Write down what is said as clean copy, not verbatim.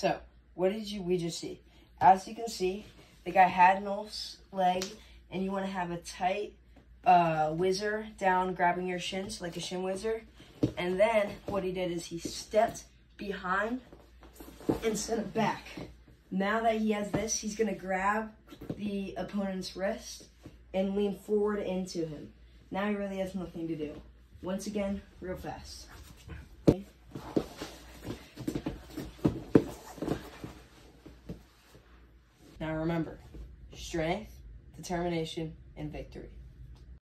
So, what did we just see? As you can see, the guy had Nolf's leg, and you want to have a tight whizzer down, grabbing your shins like a shin whizzer. And then what he did is he stepped behind and sent it back. Now that he has this, he's going to grab the opponent's wrist and lean forward into him. Now he really has nothing to do. Once again, real fast. Now remember, strength, determination, and victory.